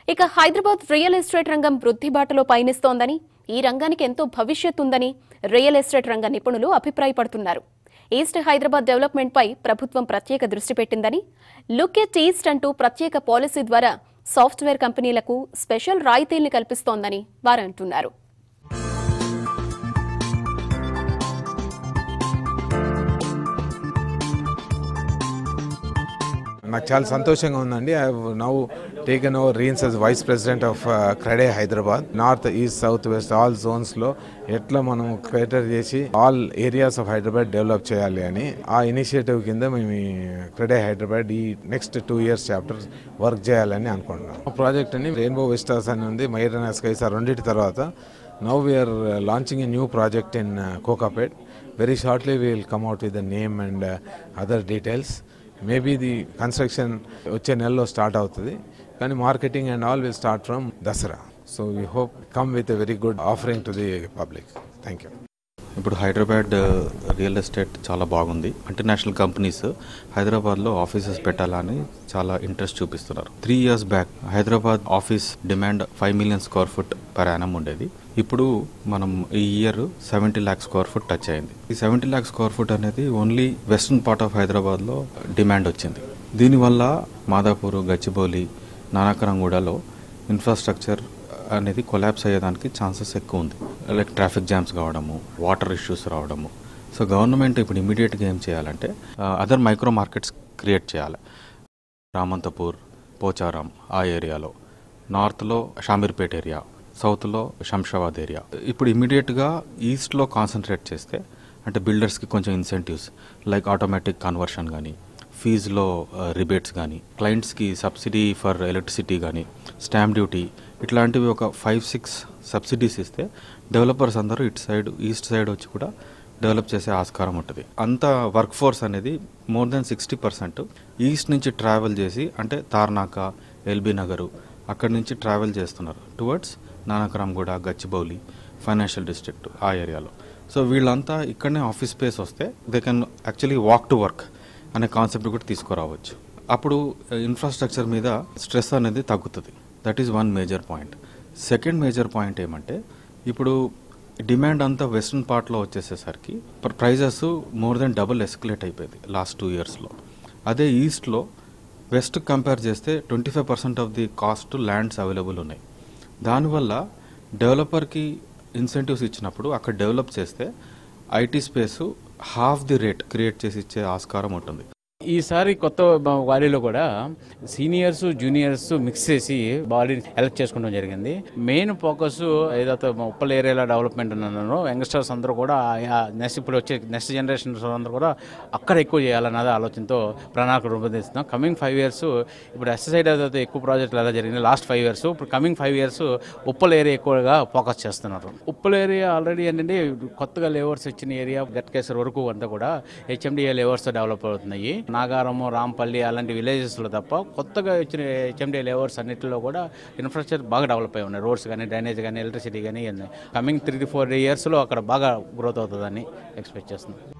ఇక Hyderabad real estate రంగం వృద్ధి బాటలో పయనిస్తోందని, ఈ రంగానికి ఎంతో భవిష్యత్తు ఉందని రియల్ ఎస్టేట్ రంగ నిపుణులు అభిప్రాయపడుతున్నారు. ఈస్ట్ హైదరాబాద్ డెవలప్మెంట్ పై ప్రభుత్వం ప్రత్యేక దృష్టి పెట్టిందని, లుక్ ఎట్ ఈస్ట్ అంటూ ప్రత్యేక పాలసీ ద్వారా సాఫ్ట్వేర్ కంపెనీలకు స్పెషల్ రాయితీల్ని కల్పిస్తోందని వారు అంటున్నారు. నాకు చాలా సంతోషంగా ఉందండి. I have now taken over reins as vice president of CREDAI Hyderabad. North, east, south, west all జోన్స్లో ఎట్లా మనం క్రేటర్ చేసి all areas of Hyderabad develop చేయాలి అని ఆ ఇనిషియేటివ్ కింద మేము క్రెడే హైదరాబాద్ ఈ నెక్స్ట్ 2 years చాప్టర్ వర్క్ చేయాలని అనుకుంటున్నాం. ప్రాజెక్ట్ అని రెయిన్బో విస్టాస్ అని ఉంది, మైరన్ స్కైస్ రెండింటి తర్వాత now we're launching a new project in Kokapet. Very shortly we will come out with the name and other details. Maybe the construction వచ్చే నెలలో స్టార్ట్ అవుతుంది, కానీ marketing and all will start from Dasara. So we hope come with a very good offering to the public. Thank you. ఇప్పుడు Hyderabad real estate చాలా బాగుంది. International companies హైదరాబాద్లో offices పెట్టాలని చాలా ఇంట్రెస్ట్ చూపిస్తున్నారు. 3 years back Hyderabad office demand 5 million square feet per annum ఉండేది. ఇప్పుడు మనం ఈ ఇయర్ 70 lakh square feet టచ్ అయింది. ఈ 70 lakh square feet అనేది ఓన్లీ వెస్ట్రన్ పార్ట్ ఆఫ్ హైదరాబాద్లో డిమాండ్ వచ్చింది. దీనివల్ల మాదాపూర్, గచ్చిబౌలి, నానక్రాంగూడలో ఇన్ఫ్రాస్ట్రక్చర్ అనేది కొలాప్స్ అయ్యేదానికి ఛాన్సెస్ ఎక్కువ ఉంది. లైక్ ట్రాఫిక్ జామ్స్ కావడము, వాటర్ ఇష్యూస్ రావడము. సో గవర్నమెంట్ ఇప్పుడు ఇమీడియట్గా ఏం చేయాలంటే అదర్ మైక్రో మార్కెట్స్ క్రియేట్ చేయాలి. రామంతపూర్, పోచారం ఆ ఏరియాలో, నార్త్లో షామీర్పేట్ ఏరియా, సౌత్లో శంషాబాద్ ఏరియా. ఇప్పుడు ఇమీడియట్గా ఈస్ట్లో కాన్సన్ట్రేట్ చేస్తే అంటే బిల్డర్స్కి కొంచెం ఇన్సెంటివ్స్ లైక్ ఆటోమేటిక్ కన్వర్షన్ కానీ, ఫీజులో రిబేట్స్ కానీ, క్లయింట్స్కి సబ్సిడీ ఫర్ ఎలక్ట్రిసిటీ కానీ, స్టాంప్ డ్యూటీ ఇట్లాంటివి ఒక 5-6 సబ్సిడీస్ ఇస్తే డెవలపర్స్ అందరూ ఇటు సైడ్ ఈస్ట్ సైడ్ వచ్చి కూడా డెవలప్ చేసే ఆస్కారం ఉంటుంది. అంత వర్క్ ఫోర్స్ అనేది మోర్ దెన్ 60% ఈస్ట్ నుంచి ట్రావెల్ చేసి అంటే తార్నాక, ఎల్బీ నగరు అక్కడి నుంచి ట్రావెల్ చేస్తున్నారు towards Nanakramguda, Gachibowli, financial district ఆ ఏరియాలో. సో వీళ్ళంతా ఇక్కడనే ఆఫీస్ స్పేస్ వస్తే they can actually walk to work అనే కాన్సెప్ట్ కూడా తీసుకురావచ్చు. అప్పుడు ఇన్ఫ్రాస్ట్రక్చర్ మీద స్ట్రెస్ అనేది తగ్గుతుంది. That is one major point. Second major point ఏమంటే ఇప్పుడు డిమాండ్ అంతా వెస్ట్రన్ పార్ట్లో వచ్చేసేసరికి prices more than double escalate అయిపోయింది లాస్ట్ 2 yearsలో. అదే ఈస్ట్లో వెస్ట్ కంపేర్ చేస్తే 25% of the cost lands available ఉన్నాయి. దానివల్ల డెవలపర్కి ఇన్సెంటివ్స్ ఇచ్చినప్పుడు అక్కడ డెవలప్ చేస్తే IT space half the rate create చేసి ఇచ్చే ఆస్కారం ఉంటుంది. ఈసారి కొత్త బాడీలో కూడా సీనియర్స్, జూనియర్స్ మిక్స్ చేసి బాడీని ఎలక్ట్ చేసుకోవడం జరిగింది. మెయిన్ ఫోకస్ ఏదైతే ఉప్పల్ ఏరియాలో డెవలప్మెంట్ ఉన్నారో యంగ్స్టర్స్ అందరూ కూడా ఇప్పుడు వచ్చే నెక్స్ట్ జనరేషన్స్ అందరూ కూడా అక్కడ ఎక్కువ చేయాలన్నది ఆలోచనతో ప్రణాళిక రూపొందిస్తున్నాం. కమింగ్ 5 years ఇప్పుడు ఎస్ సైడ్ ఏదైతే ఎక్కువ ప్రాజెక్టులు ఎలా జరిగింది లాస్ట్ 5 years, ఇప్పుడు కమింగ్ 5 years ఉప్పల్ ఏరియా ఎక్కువగా ఫోకస్ చేస్తున్నారు. ఉప్పల్ ఏరియా ఆల్రెడీ ఏంటంటే కొత్తగా లేవర్స్ ఇచ్చిన ఏరియా గట్కేసర్ వరకు అంతా కూడా హెచ్ఎండిఏ లేవర్స్ డెవలప్ అవుతున్నాయి. నాగారము, రాంపల్లి అలాంటి విలేజెస్లో తప్ప కొత్తగా వచ్చిన హెచ్ఎండి లేవర్స్ అన్నింటిలో కూడా ఇన్ఫ్రాస్ట్రక్చర్ బాగా డెవలప్ అయి ఉన్నాయి. రోడ్స్ కానీ, డ్రైనేజ్ కానీ, ఎలక్ట్రిసిటీ కానీ. కమింగ్ 3-4 yearsలో అక్కడ బాగా గ్రోత్ అవుతుందని ఎక్స్పెక్ట్ చేస్తున్నాం.